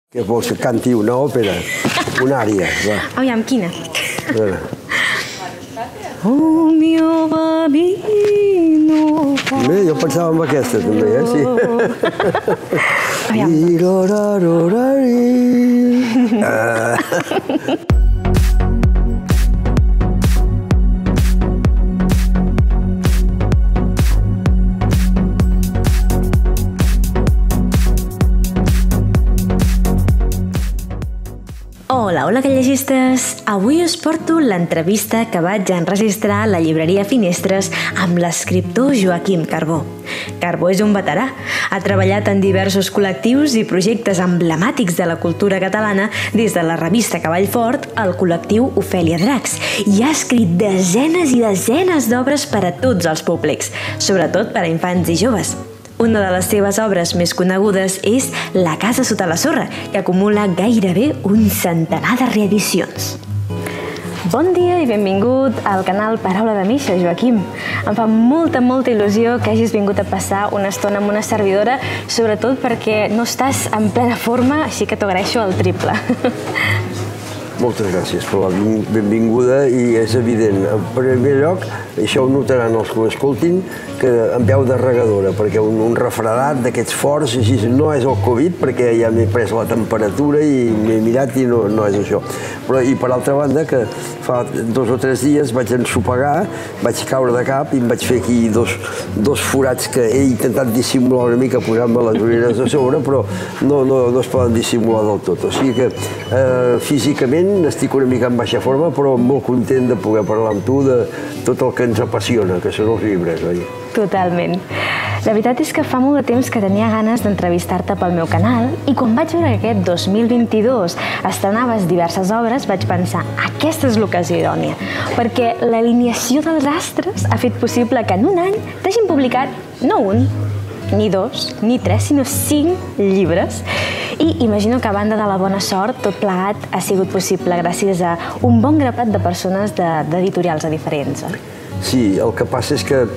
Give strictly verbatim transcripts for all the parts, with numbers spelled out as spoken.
Què vols que canti una òpera? Una ària, va. Aviam, quina? Oh, mio bambino. Bé, jo pensava en aquesta, també, eh? Sí. Aviam. Hola, hola gallegistes! Avui us porto l'entrevista que vaig enregistrar a la llibreria Finestres amb l'escriptor Joaquim Carbó. Carbó és un veterà, ha treballat en diversos col·lectius i projectes emblemàtics de la cultura catalana des de la revista Cavall Fort al col·lectiu Ofèlia Dracs i ha escrit desenes i desenes d'obres per a tots els públics, sobretot per a infants i joves. Una de les seves obres més conegudes és La casa sota la sorra, que acumula gairebé un centenar de reedicions. Bon dia i benvingut al canal Paraula de Misha, Joaquim. Em fa molta, molta il·lusió que hagis vingut a passar una estona amb una servidora, sobretot perquè no estàs en plena forma, així que t'ho agraeixo al triple. Moltes gràcies per la benvinguda i és evident, en primer lloc, això ho notaran els que ho escoltin, que em veu de regadora, perquè un, un refredat d'aquests forts, així, no és el Covid, perquè ja m'he pres la temperatura i m'he mirat i no, no és això. Però, i per altra banda, que fa dos o tres dies vaig ensopegar, vaig caure de cap i em vaig fer aquí dos, dos forats que he intentat dissimular una mica posant-me les ulleres a sobre, però no, no, no es poden dissimular del tot. O sigui que eh, físicament estic una mica en baixa forma, però molt content de poder parlar amb tu de tot el que ens apassiona, que són els llibres, oi? Totalment. La veritat és que fa molt de temps que tenia ganes d'entrevistar-te pel meu canal i quan vaig veure que aquest dos mil vint-i-dos estrenaves diverses obres vaig pensar, aquesta és l'ocasió idònia, perquè l'alineació dels astres ha fet possible que en un any t'hagin publicat no un, ni dos, ni tres, sinó cinc llibres. I imagino que a banda de la bona sort, tot plegat ha sigut possible gràcies a un bon grapat de persones d'editorials diferents. Sí, el que passa és que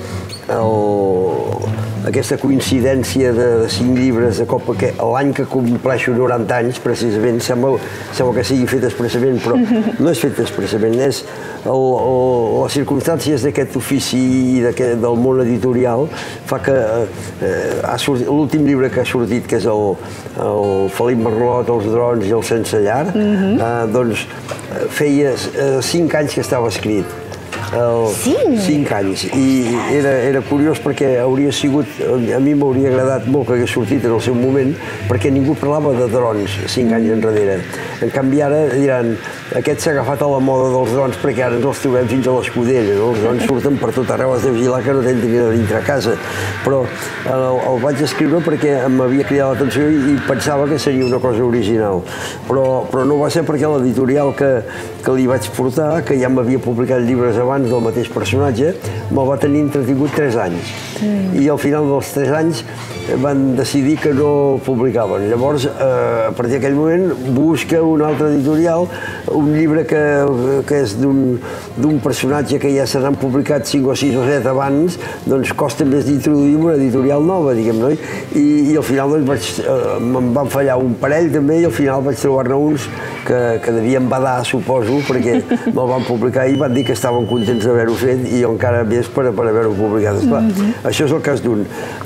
el, aquesta coincidència de, de cinc llibres de cop, que l'any que compleixo noranta anys, precisament, sembla, sembla que sigui fet expressament, però no és fet expressament, és el, el, les circumstàncies d'aquest ofici i del món editorial fa que eh, l'últim llibre que ha sortit, que és el, el Felip Merlot, Els drons i el Sense llar, mm-hmm. eh, doncs feia eh, cinc anys que estava escrit. El, cinc? Cinc anys. I era, era curiós perquè hauria sigut, a mi m'hauria agradat molt que hagués sortit en el seu moment, perquè ningú parlava de drons cinc anys enrere. En canvi ara diran, aquest s'ha agafat a la moda dels drons perquè ara ens els trobem fins a l'escudella, no? Els drons surten per tot arreu, has de vigilar que no t'entrin a dintre a casa. Però el, el vaig escriure perquè m'havia cridat l'atenció i, i pensava que seria una cosa original. Però, però no va ser perquè l'editorial que, que li vaig portar, que ja m'havia publicat llibres abans del mateix personatge, me'l va tenir entretingut tres anys. Mm. I al final dels tres anys van decidir que no publicaven. Llavors, eh, a partir d'aquell moment, busca un altre editorial, un llibre que, que és d'un personatge que ja se n'han publicat cinc o sis o set abans, doncs costa més d'introduir una editorial nova, diguem-ne. I, i al final doncs, vaig, eh, me'n van fallar un parell també i al final vaig trobar-ne uns que, que devien badar, suposo, perquè me'l van publicar i van dir que estaven contents d'haver-ho fet i jo encara més per, per haver-ho publicat. Esclar, mm-hmm. Això és el cas d'un.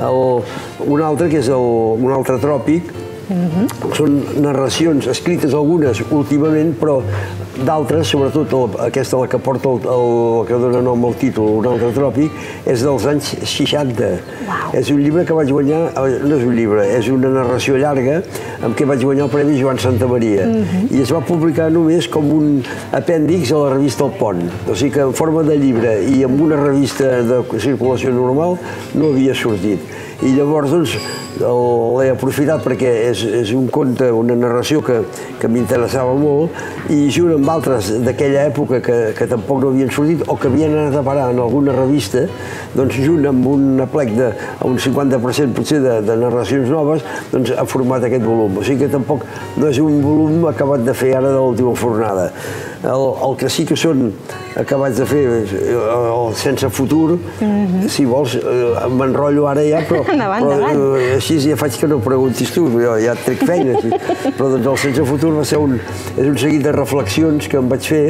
Un altre, que és el, un altre tròpic, mm-hmm. Són narracions escrites algunes últimament, però d'altres, sobretot el, aquesta, la que porta el, el que dona nom al títol, Un altre tròpic, és dels anys seixanta. Wow. És un llibre que vaig guanyar, no és un llibre, és una narració llarga amb què vaig guanyar el Premi Joan Santamaria. Mm-hmm. I es va publicar només com un apèndix a la revista El Pont. O sigui que en forma de llibre i amb una revista de circulació normal no havia sortit. I llavors, doncs, l'he aprofitat perquè és, és un conte, una narració que, que m'interessava molt i junt amb altres d'aquella època que, que tampoc no havien sortit o que havien anat a parar en alguna revista, doncs junt amb un aplec de un cinquanta per cent potser de, de narracions noves, doncs ha format aquest volum. O sigui que tampoc no és un volum acabat de fer ara de l'última fornada. El que sí que són acabats de fer sense futur, si vols, m'enrotllo ara ja, però així ja faig que no preguntis tu, ja et trec feina. Però doncs el sense futur va ser un seguit de reflexions que em vaig fer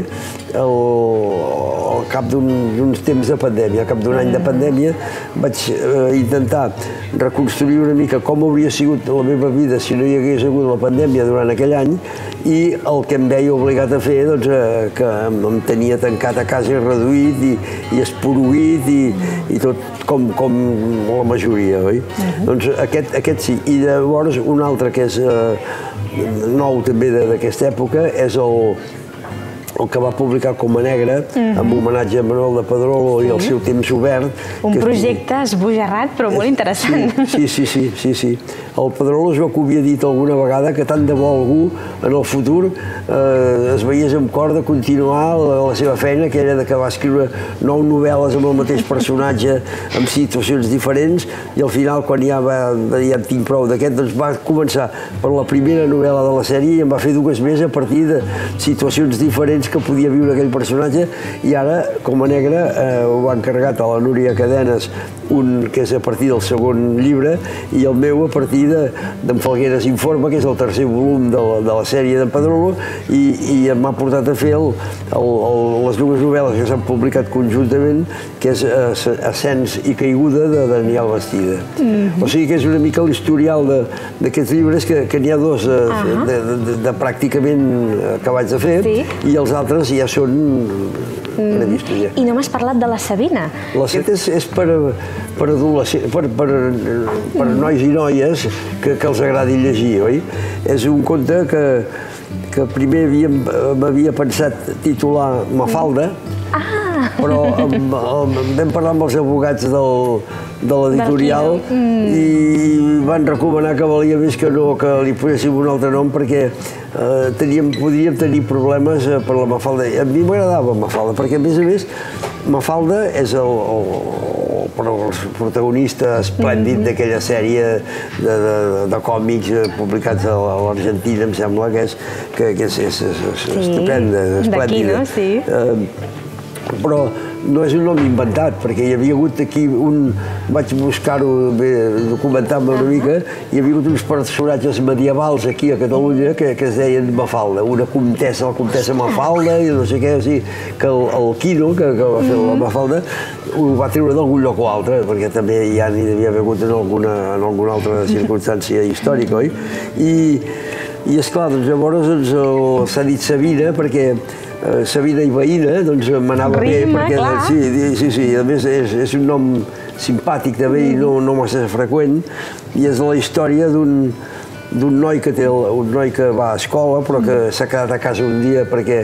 al cap d'uns temps de pandèmia, al cap d'un any de pandèmia, vaig intentar reconstruir una mica com hauria sigut la meva vida si no hi hagués hagut la pandèmia durant aquell any i el que em veia obligat a fer, doncs, que em tenia tancat a casa i reduït i esporuït i tot com la majoria, oi? Doncs aquest sí. I llavors un altre que és nou també d'aquesta època és el el que va publicar Coma Negra, amb homenatge a Manuel de Pedrolo i el seu temps obert. Un projecte esbojarrat, però molt interessant. Sí, sí, sí. El Pedrolo es veu que ho havia dit alguna vegada que tant de bo algú en el futur es veiés amb cor de continuar la seva feina, que era que va escriure nou novel·les amb el mateix personatge, amb situacions diferents, i al final, quan ja en tinc prou d'aquest, doncs va començar per la primera novel·la de la sèrie i en va fer dues més a partir de situacions diferents que podia viure aquell personatge, i ara, Coma Negra, ho ha encarregat a la Núria Cadenes, un que és a partir del segon llibre, i el meu a partir d'en Falgueres Informa, que és el tercer volum de la sèrie d'en Pedrolo, i m'ha portat a fer les dues novel·les que s'han publicat conjuntament, que és Ascens i Caiguda, de Daniel Bastida. O sigui que és una mica l'historial d'aquests llibres, que n'hi ha dos de pràcticament acabats de fer, i els altres ja són previstos. I no m'has parlat de la Sabina. La Sabina és per adolescents, per nois i noies que els agradi llegir, oi? És un conte que primer m'havia pensat titular Mafalda, però vam parlar amb els advocats de l'editorial i van recomanar que valia més que no que li poséssim un altre nom, perquè podríem tenir problemes per la Mafalda. A mi m'agradava Mafalda, perquè a més a més Mafalda és el protagonista esplèndid d'aquella sèrie de còmics publicats a l'Argentina, em sembla que és estupenda, esplèndida. Però no és un nom inventat, perquè hi havia hagut aquí un... Vaig buscar-ho, documentar-me una mica, hi havia hagut uns personatges medievals aquí a Catalunya que es deien Mafalda, una comtessa, la comtessa Mafalda, i no sé què, o sigui, que el Quino, que va fer la Mafalda, ho va treure d'algun lloc o altre, perquè també ja n'hi devia haver hagut en alguna altra circumstància històrica, oi? I esclar, doncs llavors s'ha dit Sabina, perquè Sabina i Veïna, doncs m'anava bé, perquè sí, sí, a més és un nom simpàtic també i no massa freqüent, i és la història d'un noi que té un noi que va a escola però que s'ha quedat a casa un dia perquè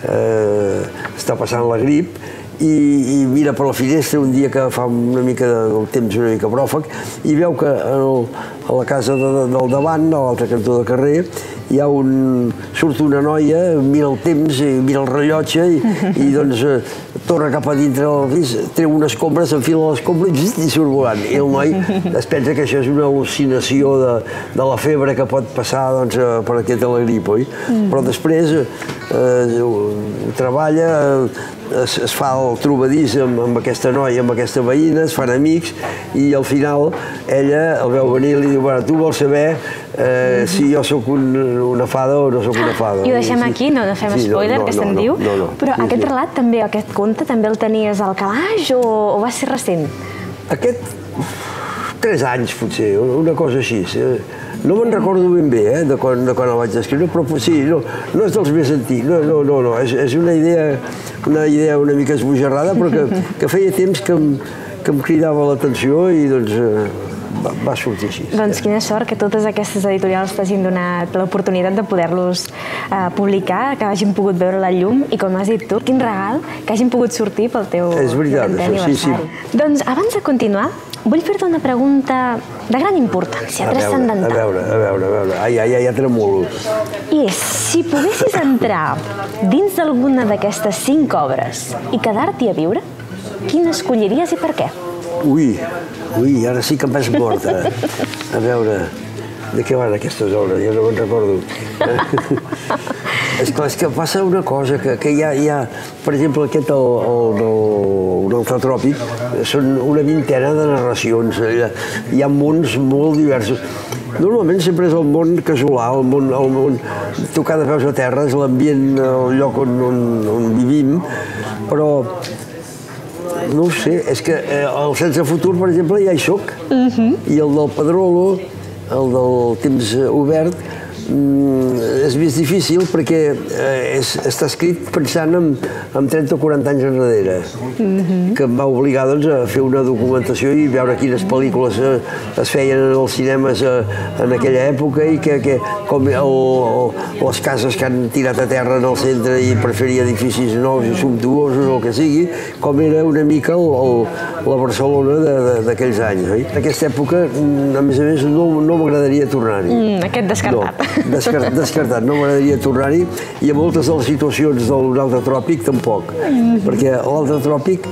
està passant la grip i mira per la finestra un dia que fa una mica del temps una mica bròfec i veu que a la casa del davant, a l'altre cantó de carrer, hi ha un... surt una noia, mira el temps, mira el rellotge i doncs torna cap a dintre del pis, treu una escombra, s'enfila l'escombra i surt volant. I el noi es pensa que això és una al·lucinació de la febre que pot passar per aquesta la grip, oi? Però després ho treballa, es fa el trobadís amb aquesta noia, amb aquesta veïna, es fan amics i al final ella el veu venir i li diu, bueno, tu vols saber si jo sóc una fada o no sóc una fada. I ho deixem aquí, no fem spoiler, que se'n diu. Però aquest relat també, aquest conte, també el tenies al calaix o va ser recent? Aquest, tres anys potser, una cosa així. No me'n recordo ben bé, de quan el vaig escriure, però sí, no és dels més antics, no, no, no, és una idea una idea una mica esbojarrada, però que feia temps que em cridava l'atenció i doncs va sortir així. Doncs quina sort que totes aquestes editorials t'hagin donat l'oportunitat de poder-los publicar, que hagin pogut veure la llum i, com has dit tu, quin regal que hagin pogut sortir pel teu setantè aniversari. Doncs abans de continuar, vull fer-te una pregunta de gran importància, transcendental. A veure, a veure, a veure, ai, ai, ja tremolo. I és, si poguessis entrar dins d'alguna d'aquestes cinc obres i quedar-t'hi a viure, quina escolliries i per què? Ui, ui, ara sí que em vas morta. A veure, De què van aquestes obres? Jo no me'n recordo. Esclar, és que passa una cosa, que hi ha, per exemple, aquest, un altre tròpic, són una vintena de narracions. Hi ha mons molt diversos. Normalment sempre és el món casolà, el món tocar de peus a terra, és l'ambient, el lloc on vivim, però no ho sé, és que el Sense Futur, per exemple, ja hi soc, i el del Pedrolo, el del Temps Obert, és més difícil perquè està escrit pensant en trenta o quaranta anys enrere, que em va obligar a fer una documentació i veure quines pel·lícules es feien en els cinemes en aquella època i com les cases que han tirat a terra en el centre i per fer edificis nous i sumptuosos o el que sigui, com era una mica la Barcelona d'aquells anys. En aquesta època, a més a més, no m'agradaria tornar-hi. Aquest descartat. Descartat, no m'agradaria tornar-hi, i a moltes de les situacions d'un altre tròpic tampoc, perquè l'altre tròpic,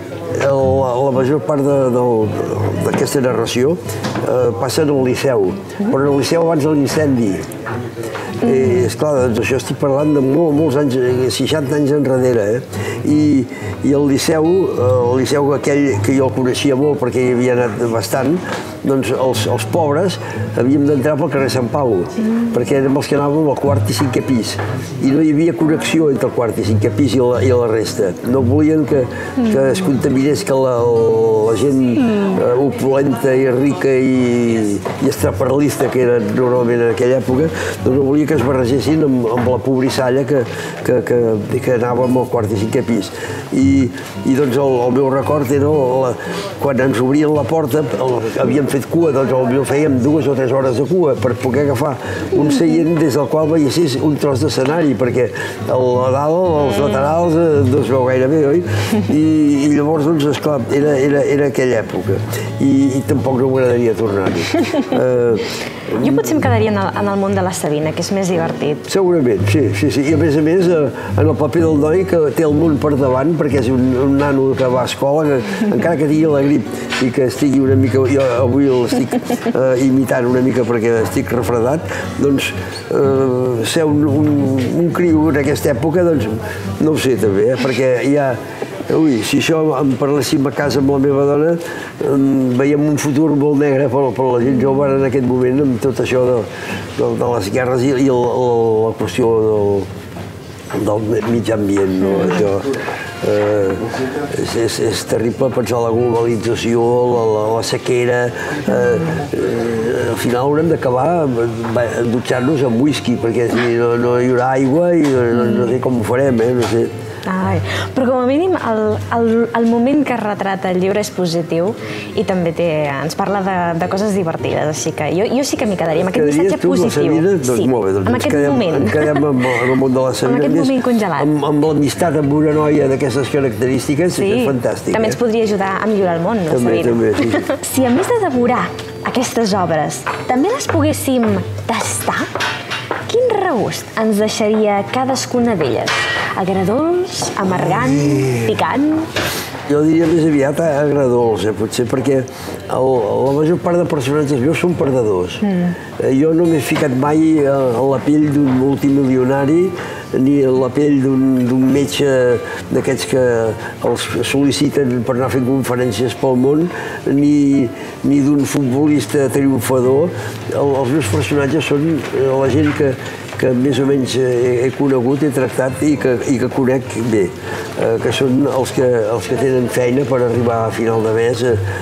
la major part d'aquesta narració passa en el Liceu, però en el Liceu abans de l'incendi. Esclar, doncs això estic parlant de molts anys, seixanta anys enrere, i el Liceu, el Liceu aquell que jo el coneixia molt perquè hi havia anat bastant, doncs els pobres havíem d'entrar pel carrer Sant Pau, perquè érem els que anàvem al quart i cinquè pis, i no hi havia connexió entre el quart i cinquè pis i la resta. No volien que es contaminés, que la gent opulenta i rica i estraparlista que era normalment en aquella època, no volia que es barregessin amb la pobrissalla que anàvem al quart i cinquè pis. I doncs el meu record era quan ens obrien la porta, havíem fet cua, doncs potser fèiem dues o tres hores de cua per poder agafar un seient des del qual veiessis un tros d'escenari, perquè a dalt, als laterals, no es veu gaire bé, oi? I llavors, doncs, esclar, era aquella època. I tampoc no m'agradaria tornar-hi. Jo potser em quedaria en el món de la Sabina, que és més divertit. Segurament, sí, sí, sí. I a més a més, en el paper del noi que té el món per davant, perquè és un nano que va a escola, encara que tingui la grip i que estigui una mica, jo avui l'estic imitant una mica perquè estic refredat, doncs ser un criu en aquesta època, doncs no ho sé també, perquè hi ha... Ui, si això em parléssim a casa amb la meva dona, veiem un futur molt negre per la gent jove en aquest moment, amb tot això de les guerres i la qüestió del mig ambient. És terrible pensar la globalització, la sequera. Al final haurem d'acabar dutxant-nos amb whisky, perquè no hi haurà aigua i no sé com ho farem, no sé. Però com a mínim el moment que retrata el llibre és positiu i també ens parla de coses divertides, així que jo sí que m'hi quedaria amb aquest missatge positiu. Doncs molt bé, amb aquest moment. Ens quedem amb el món de la Sabina. Amb aquest moment congelat. Amb l'amistat amb una noia d'aquestes característiques, és fantàstic. També ens podria ajudar a millorar el món, la Sabina. També, també, sí. Si a més de devorar aquestes obres també les poguéssim tastar, quin regust ens deixaria cadascuna d'elles? Agredolç, amargant, picant? Jo diria més aviat agredolç, potser, perquè la major part de personatges meus són perdedors. Jo no m'he ficat mai a la pell d'un multimilionari ni a la pell d'un metge d'aquests que els sol·liciten per anar fent conferències pel món, ni d'un futbolista triomfador. Els meus personatges són la gent que que més o menys he conegut, he tractat i que conec bé, que són els que tenen feina per arribar a final de mes.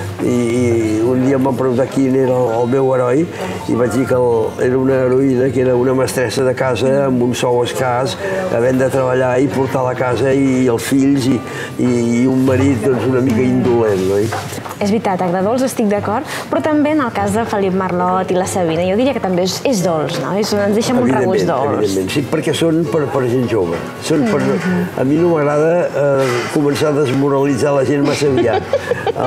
I un dia em van preguntar quin era el meu heroi i vaig dir que era una heroïna, que era una mestressa de casa amb un sou escàs, havent de treballar i portar la casa i els fills i un marit una mica indolent. És veritat, agredolç estic d'acord, però també en el cas de Felip Marlot i la Sabina, jo diria que també és dolç, no? Ens deixa amb un regust dolç. Evidentment, sí, perquè són per gent jove. A mi no m'agrada començar a desmoralitzar la gent massa aviat.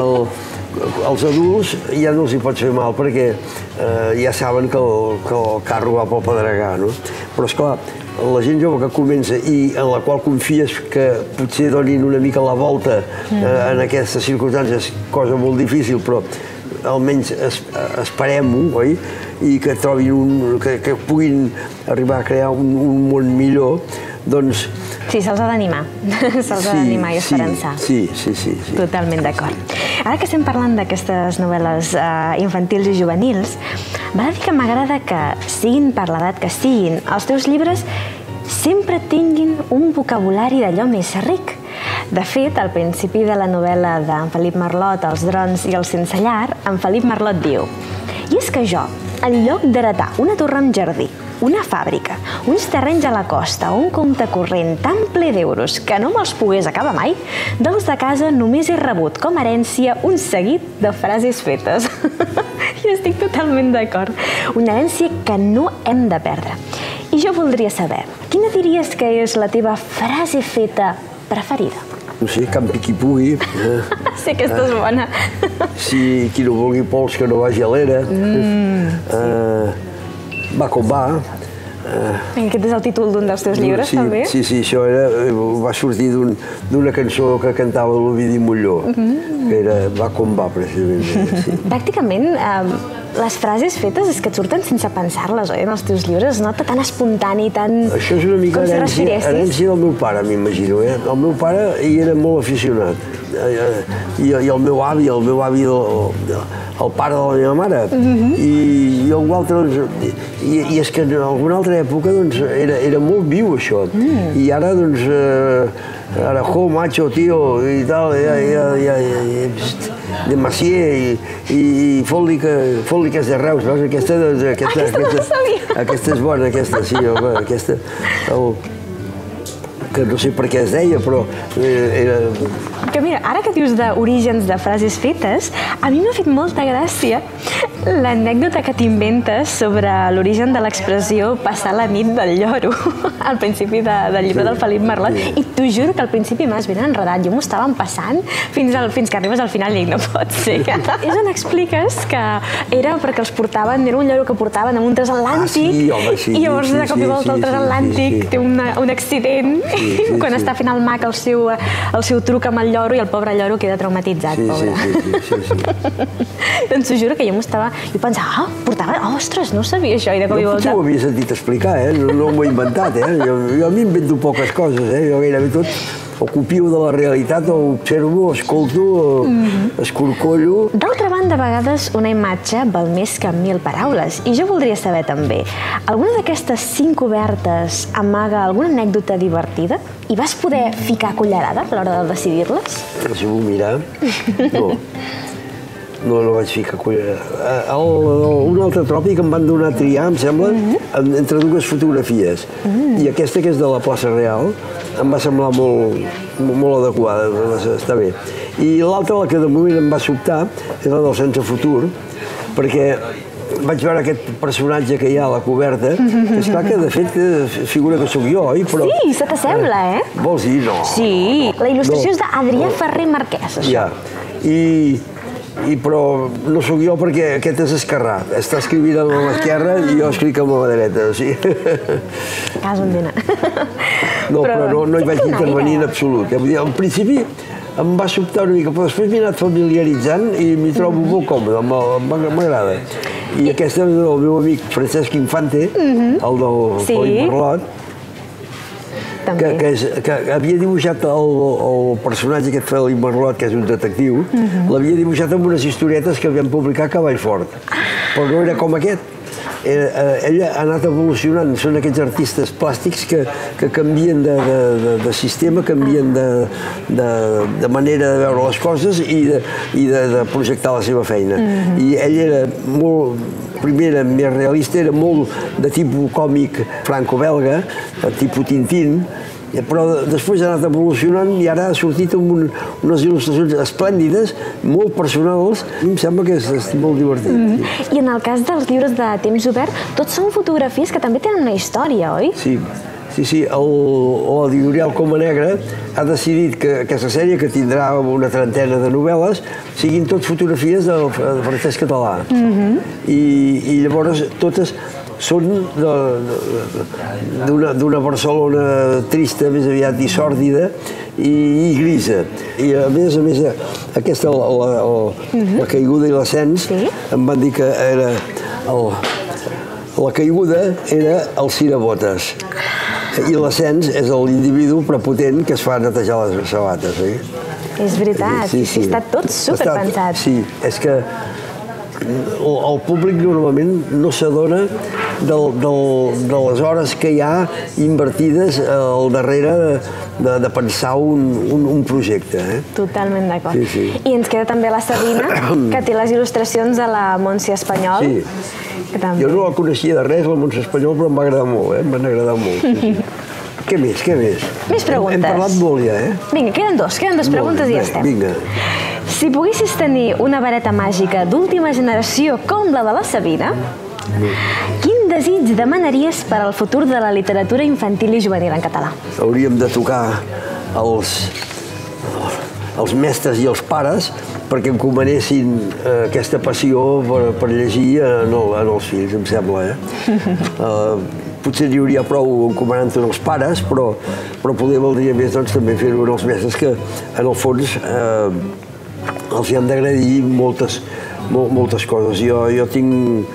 Els adults ja no els hi pots fer mal perquè ja saben que el carro va pel pedregar, no? Però, esclar, la gent jove que comença i en la qual confies que potser donin una mica la volta en aquestes circumstàncies, cosa molt difícil, però almenys esperem-ho, oi? i que trobin un, que, que puguin arribar a crear un, un món millor, doncs... Sí, se'ls ha d'animar, se'ls ha d'animar i esperançar. Sí, sí, sí. sí. Totalment d'acord. Ara que estem parlant d'aquestes novel·les uh, infantils i juvenils, val a dir que m'agrada que, siguin per l'edat que siguin, els teus llibres sempre tinguin un vocabulari d'allò més ric. De fet, al principi de la novel·la d'en Felip Marlot, Els drons i el sense llar, en Felip Marlot diu: «I és que jo, en lloc d'heretar una torre amb jardí, una fàbrica, uns terrenys a la costa o un compte corrent tan ple d'euros que no me'ls pogués acabar mai, dels de casa només he rebut com a herència un seguit de frases fetes». I estic totalment d'acord. Una herència que no hem de perdre. I jo voldria saber, quina diries que és la teva frase feta preferida? No sé, campi qui pugui. Sí, aquesta és bona. Si qui no vulgui pols que no vagi a l'era. Va com va. Aquest és el títol d'un dels teus llibres, també? Sí, sí, això va sortir d'una cançó que cantava l'Ovidi Molló, que era Va com va, precisament. Pràcticament, les frases fetes és que et surten sense pensar-les, oi? En els teus llibres es nota tan espontani, tan... Això és una mica herència del meu pare, m'imagino. El meu pare hi era molt aficionat. I el meu avi, el meu avi, el pare de la meva mare. I algú altre, i és que en alguna altra època era molt viu això. I ara, doncs, ara, jo, macho, tio, i tal, de Macier, i fot-li que és de Reus, veus? Aquesta no la sabia. Aquesta és bona, aquesta, sí, aquesta... que no sé per què es deia, però era... Que mira, ara que dius d'orígens de frases fetes, a mi m'ha fet molta gràcia l'anècdota que t'inventes sobre l'origen de l'expressió passar la nit del lloro al principi del llibre del Felip Marlot, i t'ho juro que al principi m'has ben enredat, jo m'ho estava empassant fins que arribes al final i dic, no pot ser. És on expliques que era perquè els portaven, era un lloro que portaven en un transatlàntic, i llavors de cop i volta el transatlàntic té un accident, quan està fent el mag el seu truc amb el lloro i el pobre lloro queda traumatitzat, pobre. Sí, sí, sí. Doncs t'ho juro que jo m'ho estava... Jo pensava, ah, portava... Ostres, no sabia això, i de cop i volta... Jo potser ho havia sentit explicar, eh? No m'ho he inventat, eh? Jo m'invento poques coses, eh? Jo gairebé tot o copio de la realitat, o observo, escolto, escorcollo... D'altra banda, a vegades una imatge val més que mil paraules, i jo voldria saber també, alguna d'aquestes cinc obertes amaga alguna anècdota divertida? I vas poder ficar cullerada a l'hora de decidir-les? Deixa-m'ho mirar. No. No, no vaig ficar cullerada. Un altre tròpic em van donar a triar, em sembla, entre dues fotografies. I aquesta, que és de la plaça Real, em va semblar molt adequada, està bé. I l'altra, la que de moment em va sobtar, és la del Sense Futur, perquè vaig veure aquest personatge que hi ha a la coberta, que esclar que de fet figura que sóc jo, oi? Sí, se t'assembla, eh? Vols dir? No. Sí, la il·lustració és d'Adrià Ferrer Marquès, això. Ja, i però no sóc jo perquè aquest és Esquerrà. Està escrivint amb l'esquerra i jo escric amb la dreta, o sigui... Cas on vine. No, però no hi vaig intervenir en absolut. Al principi em va sobtar una mica, però després m'he anat familiaritzant i m'hi trobo molt còmode, m'agrada. I aquest és el meu amic Francesc Infante, el del Felip Marlot, que havia dibuixat el personatge aquest Felip Marlot, que és un detectiu, l'havia dibuixat amb unes historietes que havien publicat a Cavall Fort, però no era com aquest. Ell ha anat evolucionant, són aquests artistes plàstics que canvien de sistema, canvien de manera de veure les coses i de projectar la seva feina. I ell era molt, primer era més realista, era molt de tipus còmic franco-belga, tipus Tintín, però després ha anat evolucionant i ara ha sortit amb unes il·lustracions esplèndides, molt personals, i em sembla que és molt divertit. I en el cas dels llibres de temps obert, tots són fotografies que també tenen una història, oi? Sí, sí, sí. L'editorial Coma Negra ha decidit que aquesta sèrie, que tindrà una trentena de novel·les, siguin tot fotografies del francès català. I llavors totes són d'una Barcelona trista, més aviat i sòrdida, i grisa. I a més a més, aquesta, la caiguda i l'ascens, em van dir que era la caiguda era el cirabotes i l'ascens és l'individu prepotent que es fa netejar les sabates. És veritat, està tot superpensat. Sí, és que el públic normalment no s'adona de les hores que hi ha invertides al darrere de pensar un projecte. Totalment d'acord. I ens queda també la Sabina, que té les il·lustracions de la Montse Espanyol. Sí. Jo no la coneixia de res, la Montse Espanyol, però em va agradar molt, em van agradar molt. Què més, què més? Més preguntes. Hem parlat molt ja, eh? Vinga, queden dos, queden dues preguntes i ja estem. Vinga. Si poguessis tenir una vareta màgica d'última generació com la de la Sabina, quin desig demanaries per al futur de la literatura infantil i juvenil en català? Hauríem de tocar els mestres i els pares perquè encomanessin aquesta passió per llegir en els fills, em sembla, eh? Potser n'hi hauria prou encomanant-ho als pares, però poder valdria més també fer-ho als mestres que, en el fons, els hi han d'agradir moltes coses. Jo tinc...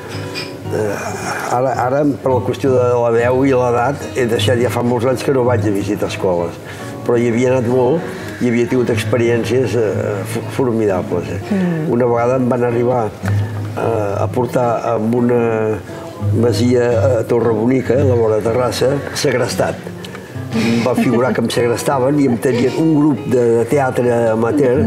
Ara, per la qüestió de la veu i l'edat, he deixat ja fa molts anys que no vaig a visitar escoles, però hi havia anat molt i havia tingut experiències formidables. Una vegada em van arribar a portar amb una masia a Torrebonica, a la vora de Terrassa, segrestat. Em va figurar que em segrestaven i em tenien un grup de teatre amateur,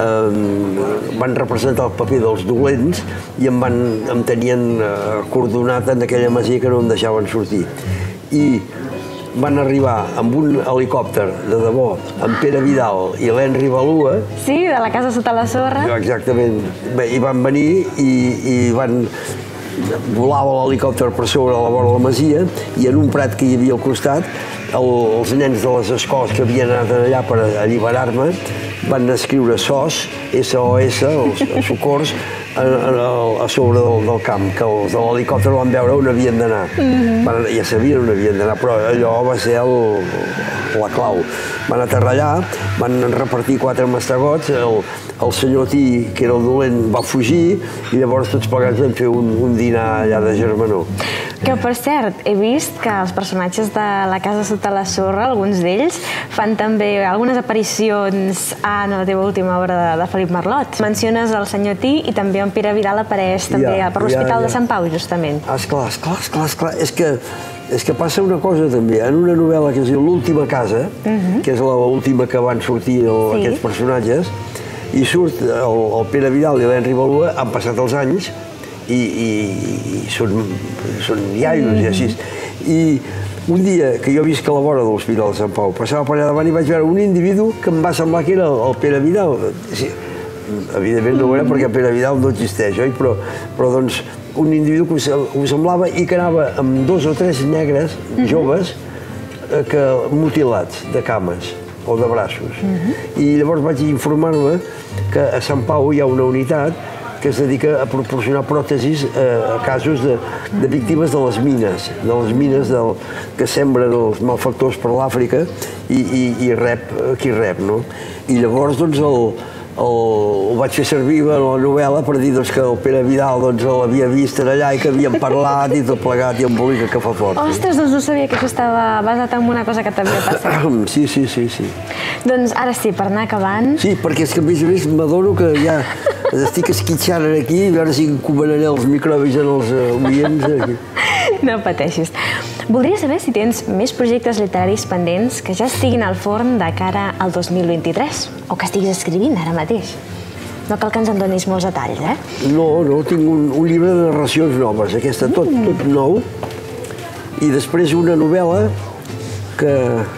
van representar el paper dels dolents i em tenien acordonat en aquella masia que no em deixaven sortir. I van arribar amb un helicòpter, de debò, amb Pere Vidal i l'Henry Balua. Sí, de la Casa Sota la Sorra. Exactament. I van venir i van... volava l'helicòpter per sobre a la vora de la masia i en un prat que hi havia al costat els nens de les escoles que havien anat allà per alliberar-me van escriure S O S, S O S, els socors, a sobre del camp, que els de l'helicòpter van veure on havien d'anar. Ja sabien on havien d'anar, però allò va ser la clau. Van aterrar allà, van repartir quatre mastegots, el senyor Tí, que era el dolent, va fugir i llavors tots plegats vam fer un dinar allà de germanor. Que, per cert, he vist que els personatges de la Casa Sota la Sorra, alguns d'ells, fan també algunes aparicions en la teva última obra de Felip Marlot. Menciones el senyor Tí i també en Pere Vidal apareix també per l'Hospital de Sant Pau, justament. Esclar, esclar, esclar, esclar. És que És que passa una cosa també, en una novel·la que es diu L'última casa, que és l'última que van sortir aquests personatges, i surt el Pere Vidal i l'Henry Balua, han passat els anys i són iaios i així. I un dia que jo visc a la vora de l'Hospital de Sant Pau, passava per allà davant i vaig veure un individu que em va semblar que era el Pere Vidal. Evidentment no ho era perquè Pere Vidal no existeix, oi? Però doncs un individu que ho semblava i que anava amb dos o tres negres joves mutilats de cames o de braços. I llavors vaig informar-me que a Sant Pau hi ha una unitat que es dedica a proporcionar pròtesis a casos de víctimes de les mines, de les mines que sembren els malfactors per l'Àfrica i rep qui rep, no? I llavors, doncs, ho vaig fer servir a la novel·la per dir que el Pere Vidal l'havia vist allà i que havien parlat i tot plegat i embolica que fa fort. Ostres, doncs no sabia que això estava basat en una cosa que t'havia passat. Sí, sí, sí, sí. Doncs ara sí, per anar acabant... Sí, perquè és que a més a més m'adono que ja estic esquitxant aquí a veure si encomanaré els microbis en els oients. No pateixis. Voldria saber si tens més projectes literaris pendents que ja estiguin al forn de cara al dos mil vint-i-tres o que estiguis escrivint ara mateix. No cal que ens en donis molts detalls, eh? No, no, tinc un llibre de narracions noves, aquesta tot nou, i després una novel·la que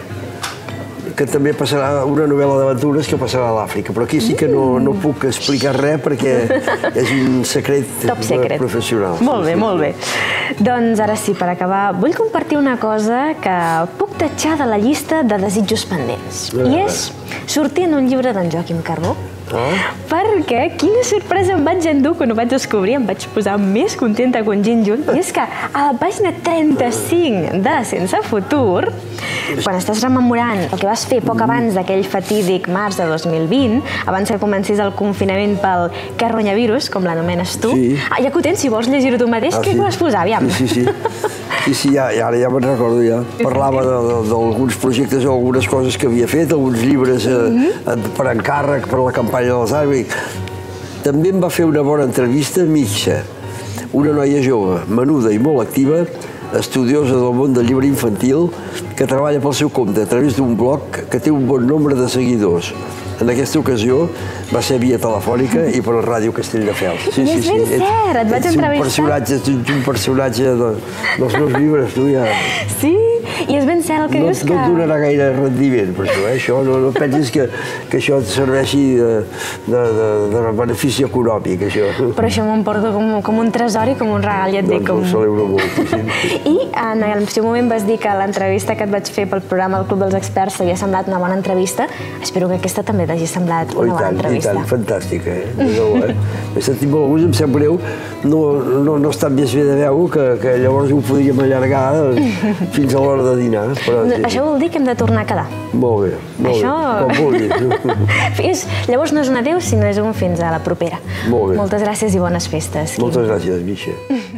que també passarà, una novel·la d'aventures que passarà a l'Àfrica, però aquí sí que no puc explicar res perquè és un secret professional. Molt bé, molt bé. Doncs ara sí, per acabar, vull compartir una cosa que puc tatxar de la llista de desitjos pendents. I és sortir en un llibre d'en Joaquim Carbó. Perquè quina sorpresa em vaig endur quan ho vaig descobrir, em vaig posar més contenta que un gínjol, i és que a la pàgina trenta-cinc de Sense Futur Quan estàs rememorant el que vas fer poc abans d'aquell fatídic març de dos mil vint, abans que comencés el confinament pel carronyavirus, com l'anomenes tu, sí. Ah, ja que ho tens, si vols llegir-ho tu mateix, Ah, què sí? vas posar, aviam? Sí, sí, sí. Sí, sí, ja, ja, ja me'n recordo, ja. Parlava d'alguns projectes o algunes coses que havia fet, alguns llibres eh, per encàrrec, per la campanya dels àrbics. També em va fer una bona entrevista Mitja, una noia jove, menuda i molt activa, estudiosa del món del llibre infantil, que treballa pel seu compte a través d'un blog que té un bon nombre de seguidors. En aquesta ocasió va ser via telefònica i per la ràdio Castelldefels. Sí, I és sí, ben sí. cert, et vaig entrevistar. Ets un personatge, ets un personatge de, dels meus llibres, tu ja... Sí, i és ben cert el que no, dius que... No et donarà gaire rendiment per això, eh? Això no, no pensis que, que això et serveixi de, de, de, de benefici econòmic, això. Però això m'ho emporto com, com un tresor i com un regal, ja et dic. Doncs ho celebro moltíssim. I en el seu moment vas dir que l'entrevista que et vaig fer pel programa El Club dels Experts t'havia semblat una bona entrevista. Espero que aquesta també t'hagi semblat una bona entrevista. I tant, fantàstica, eh? M'he sentit molt a gust, em sap greu no, no, no estar més bé de veu, que, que llavors ho podríem allargar fins a l'hora de dinar. Però, no, això vol dir que hem de tornar a quedar. Molt bé, molt això... bé, com vulguis. Fins, llavors no és un adéu, sinó és un fins a la propera. Molt bé. Moltes gràcies i bones festes. Moltes gràcies, Misha.